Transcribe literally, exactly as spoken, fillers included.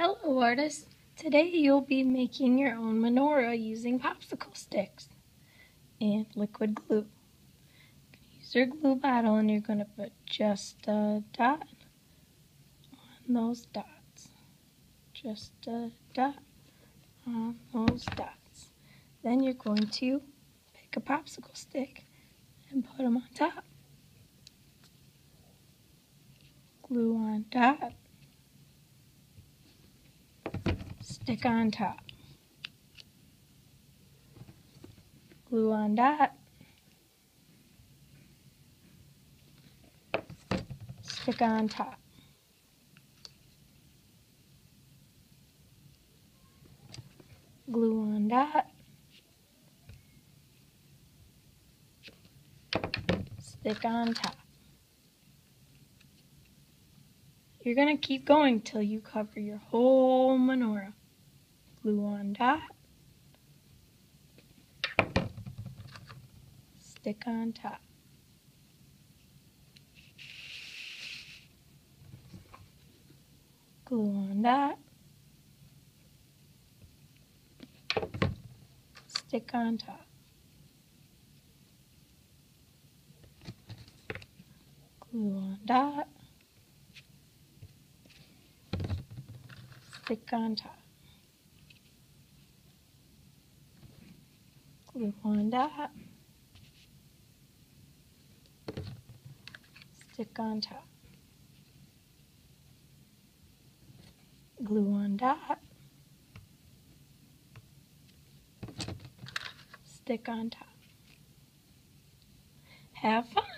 Hello artists! Today you'll be making your own menorah using popsicle sticks and liquid glue. Use your glue bottle and you're going to put just a dot on those dots. Just a dot on those dots. Then you're going to pick a popsicle stick and put them on top. Glue on dot. Stick on top. Glue on dot. Stick on top. Glue on dot. Stick on top. You're going to keep going till you cover your whole menorah. Glue on dot. Stick on top. Glue on dot. Stick on top. Glue on dot. Stick on top. Glue on dot. Stick on top. Glue on dot. Stick on top. Have fun!